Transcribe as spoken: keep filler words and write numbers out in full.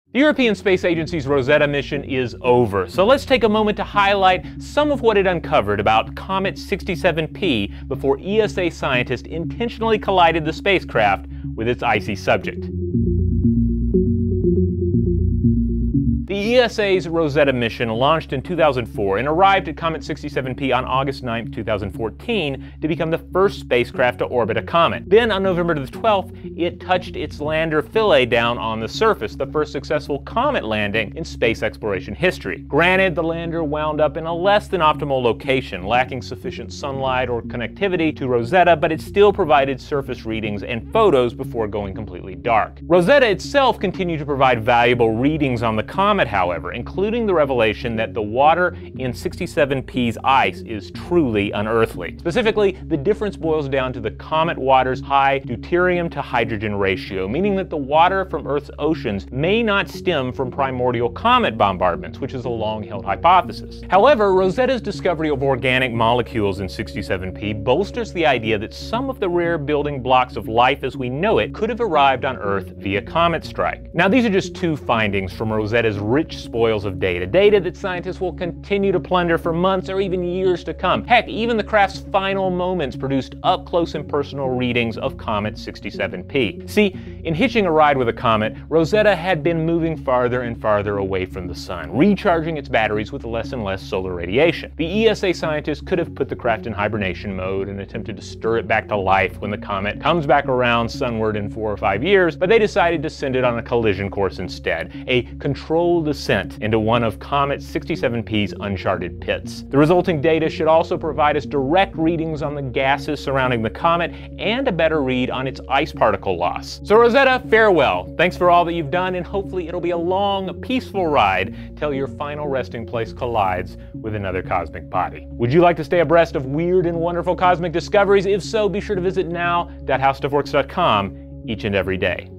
The European Space Agency's Rosetta mission is over, so let's take a moment to highlight some of what it uncovered about Comet sixty-seven P before E S A scientists intentionally collided the spacecraft with its icy subject. The E S A's Rosetta mission launched in two thousand four and arrived at Comet sixty-seven P on August ninth, two thousand fourteen to become the first spacecraft to orbit a comet. Then on November the twelfth, it touched its lander Philae down on the surface, the first successful comet landing in space exploration history. Granted, the lander wound up in a less than optimal location, lacking sufficient sunlight or connectivity to Rosetta, but it still provided surface readings and photos before going completely dark. Rosetta itself continued to provide valuable readings on the comet, however, including the revelation that the water in sixty-seven P's ice is truly unearthly. Specifically, the difference boils down to the comet water's high deuterium to hydrogen ratio, meaning that the water from Earth's oceans may not stem from primordial comet bombardments, which is a long-held hypothesis. However, Rosetta's discovery of organic molecules in sixty-seven P bolsters the idea that some of the rare building blocks of life as we know it could have arrived on Earth via comet strike. Now, these are just two findings from Rosetta's rich spoils of data, data that scientists will continue to plunder for months or even years to come. Heck, even the craft's final moments produced up-close and personal readings of Comet sixty-seven P. See, in hitching a ride with a comet, Rosetta had been moving farther and farther away from the sun, recharging its batteries with less and less solar radiation. The E S A scientists could have put the craft in hibernation mode and attempted to stir it back to life when the comet comes back around sunward in four or five years, but they decided to send it on a collision course instead, a controlled descent into one of Comet sixty-seven P's uncharted pits. The resulting data should also provide us direct readings on the gases surrounding the comet and a better read on its ice particle loss. So Rosetta, farewell. Thanks for all that you've done, and hopefully it'll be a long, peaceful ride till your final resting place collides with another cosmic body. Would you like to stay abreast of weird and wonderful cosmic discoveries? If so, be sure to visit now dot how stuff works dot com each and every day.